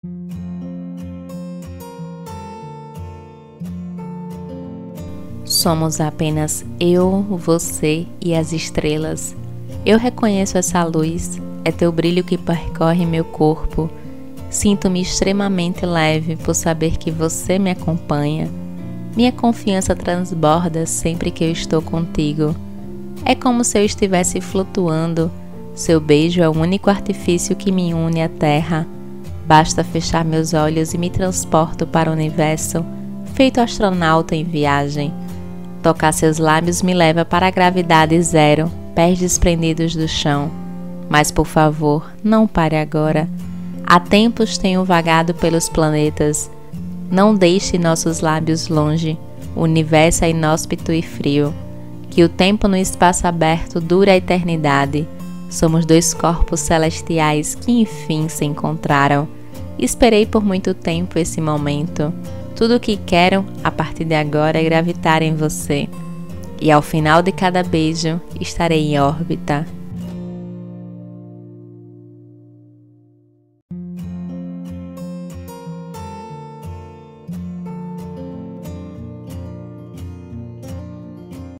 Somos apenas eu, você e as estrelas. Eu reconheço essa luz, é teu brilho que percorre meu corpo. Sinto-me extremamente leve por saber que você me acompanha. Minha confiança transborda sempre que eu estou contigo. É como se eu estivesse flutuando. Seu beijo é o único artifício que me une à terra. Basta fechar meus olhos e me transporto para o universo, feito astronauta em viagem. Tocar seus lábios me leva para a gravidade zero, pés desprendidos do chão. Mas por favor, não pare agora. Há tempos tenho vagado pelos planetas. Não deixe nossos lábios longe. O universo é inóspito e frio. Que o tempo no espaço aberto dure a eternidade. Somos dois corpos celestiais que enfim se encontraram. Esperei por muito tempo esse momento. Tudo o que quero, a partir de agora, é gravitar em você. E ao final de cada beijo, estarei em órbita,